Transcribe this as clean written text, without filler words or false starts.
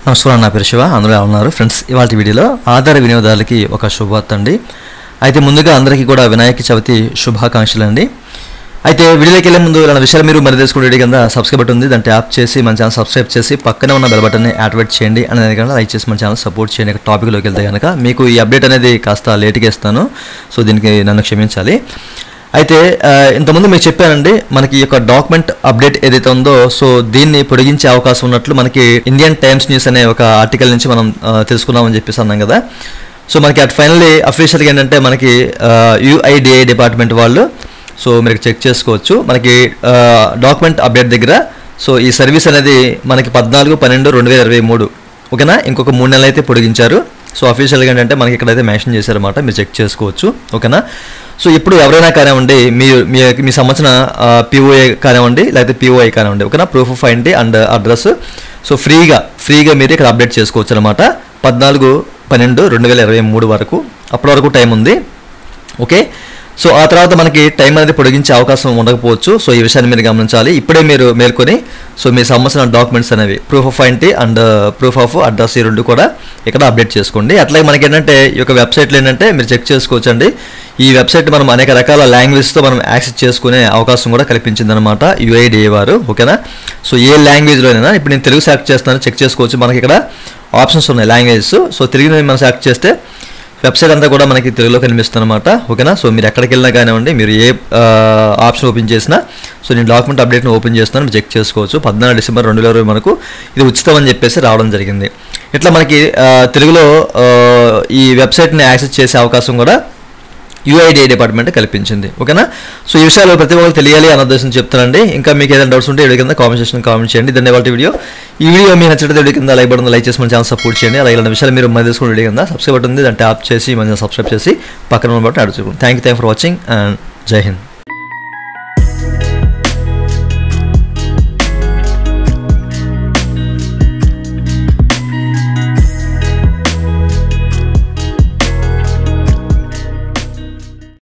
నమస్కారం, నా పేరు శివ. అందరూ ఎలా ఉన్నారు ఫ్రెండ్స్? ఇవాళ వీడియోలో ఆధార్ వినియోగదారులకి ఒక శుభవార్త అండి. అయితే ముందుగా అందరికీ కూడా వినాయక చవితి శుభాకాంక్షలు అండి. అయితే వీడియోకి వెళ్ళే ముందు ఇలాంటి విషయాలు మీరు మరి తెలుసుకునే కింద సబ్స్క్రైబ్ బటన్ ఉంది, దాన్ని ట్యాప్ చేసి మన ఛానల్ సబ్స్క్రైబ్ చేసి పక్కనే ఉన్న బెల్ బటన్ని యాక్టివేట్ చేయండి. అనేది కనుక లైక్ చేసి మన ఛానల్ సపోర్ట్ చేయండి. టాపిక్లోకి వెళ్తే కనుక మీకు ఈ అప్డేట్ అనేది కాస్త లేట్గా ఇస్తాను, సో దీనికి నన్ను క్షమించాలి. అయితే ఇంతకుముందు మీకు చెప్పానండి, మనకి ఈ యొక్క డాక్యుమెంట్ అప్డేట్ ఏదైతే ఉందో సో దీన్ని పొడిగించే అవకాశం ఉన్నట్లు మనకి ఇండియన్ టైమ్స్ న్యూస్ అనే ఒక ఆర్టికల్ నుంచి మనం తెలుసుకున్నామని చెప్పేసి అన్నాం కదా. సో మనకి అట్ ఫైనల్లీ అఫీషియల్గా ఏంటంటే మనకి UIDAI డిపార్ట్మెంట్ వాళ్ళు సో మీరు చెక్ చేసుకోవచ్చు, మనకి డాక్యుమెంట్ అప్డేట్ దగ్గర సో ఈ సర్వీస్ అనేది మనకి 14/12/2023 ఓకేనా, ఇంకొక 3 నెలలు అయితే పొడిగించారు. సో అఫీషియల్గా ఏంటంటే మనకి ఇక్కడైతే మెన్షన్ చేశారన్నమాట, మీరు చెక్ చేసుకోవచ్చు ఓకేనా. సో ఇప్పుడు ఎవరైనా కానివ్వండి, మీ సంబంధించిన POA కానివ్వండి లేకపోతే POI కానివ్వండి ఓకేనా, proof of identity and address so ఫ్రీగా మీరు ఇక్కడ అప్డేట్ చేసుకోవచ్చు అనమాట. 14/12/2023 వరకు, అప్పటి వరకు టైం ఉంది ఓకే. సో ఆ తర్వాత మనకి టైం అనేది పొడిగించే అవకాశం ఉండకపోవచ్చు. సో ఈ విషయాన్ని మీరు గమనించాలి. ఇప్పుడే మీరు మేల్కొని సో మీ సంబంధించిన డాక్యుమెంట్స్ అనేవి proof of identity and proof of address ఈ రెండు కూడా ఇక్కడ అప్డేట్ చేసుకోండి. అట్లాగే మనకి ఏంటంటే ఈ యొక్క వెబ్సైట్లో ఏంటంటే మీరు చెక్ చేసుకోవచ్చు అండి. ఈ వెబ్సైట్ మనం అనేక రకాల లాంగ్వేజ్తో మనం యాక్సెస్ చేసుకునే అవకాశం కూడా కల్పించింది అనమాట UIDAI వారు ఓకేనా. సో ఏ లాంగ్వేజ్లో అయినా ఇప్పుడు నేను తెలుగు సెలెక్ట్ చేస్తాను, చెక్ చేసుకోవచ్చు. మనకి ఇక్కడ ఆప్షన్స్ ఉన్నాయి లాంగ్వేజెస్. సో తెలుగు మనం సెలెక్ట్ చేస్తే వెబ్సైట్ అంతా కూడా మనకి తెలుగులో కనిపిస్తుంది అనమాట ఓకేనా. సో మీరు ఎక్కడికి వెళ్ళినా కానివ్వండి, మీరు ఏ ఆప్షన్ ఓపెన్ చేసినా సో నేను డాక్యుమెంట్ అప్డేట్ని ఓపెన్ చేస్తున్నాను, చెక్ చేసుకోవచ్చు. 14 డిసెంబర్ 2020 మనకు ఇది ఉచితం అని చెప్పేసి రావడం జరిగింది. ఇట్లా మనకి తెలుగులో ఈ వెబ్సైట్ని యాక్సెస్ చేసే అవకాశం కూడా UIDAI డిపార్ట్మెంట్ కల్పించింది ఓకేనా. సో ఈ విషయాలు ప్రతి ఒక్కరు తెలియాలి అన్న ఉద్దేశం చెప్తానండి. ఇంకా మీకు ఏదైనా డౌట్స్ ఉంటే వీడియో కింద కామెంట్ సెక్షన్ కామెంట్ చేయండి. ధన్యవాదాలు. ఈ వీడియో మీకు నచ్చినట్లయితే వీడియో కింద లైక్ బటన్ లైక్ చేసి మన ఛానల్ సపోర్ట్ చేయండి. అలాగే ఇలాంటి విషయాలు మీరు మరి తెలుసుకున్న వీడియో కింద సబ్స్క్రైబ్ బటన్ ఉంది, దాన్ని ట్యాప్ చేసి మన సబ్స్క్రైబ్ చేసి పక్కన ఉన్న బటన్ అడుగుతుంది. Thank you for watching and Jai Hind.